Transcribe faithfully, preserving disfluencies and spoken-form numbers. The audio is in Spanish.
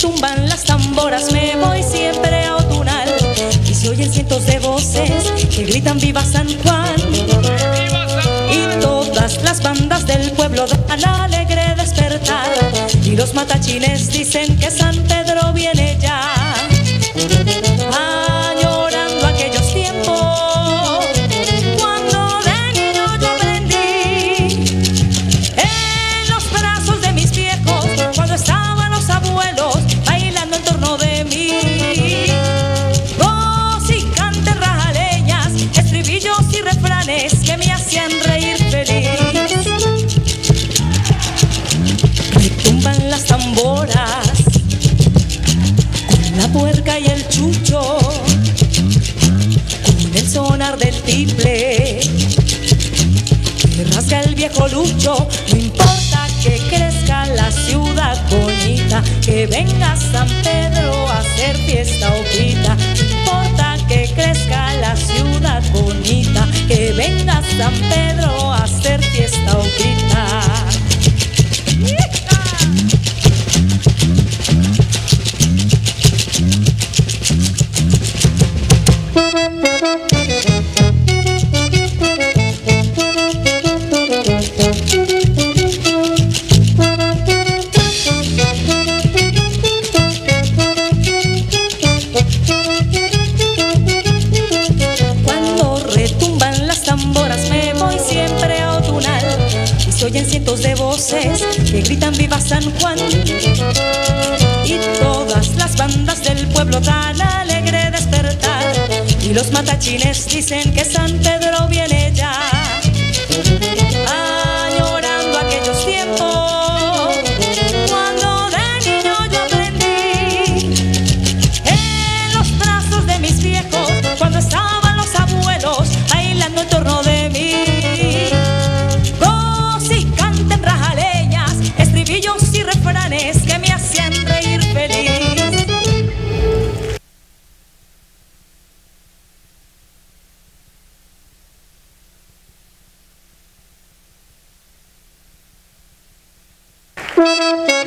retumban las tamboras me voy siempre a Otunal y se oyen cientos de voces que gritan viva San Juan. Y todas las bandas del pueblo dan alegre despertar y los matachines dicen que San Pedro viene ya. Añorando aquellos tiempos cuando de niño yo aprendí en los brazos de mis viejos, cuando estaban los abuelos bailando en torno de mí. Voz y canten rajaleñas, estribillos y refranes que me hacían reír feliz. Retumban las tamboras con la puerca y el chucho, con el sonar del tiple que rasga el viejo lucho. No importa que crezca la ciudad bonita, que venga San Pedro a hacer fiesta o grita. No importa que crezca la ciudad bonita, que venga San Pedro a hacer fiesta o grita. Cuando retumban las tamboras me voy siempre a Otunal y se oyen cientos de voces que gritan viva San Juan. Y todas las bandas del pueblo dan alegre despertar y los matachines dicen que San Pedro viene ya. Añorando aquellos tiempos cuando de niño yo aprendí en los brazos de mis viejos, cuando estaban los abuelos bailando en torno de mí. Voz y canten rajaleñas, estribillos y refranes que me hacían reír feliz. Thank you.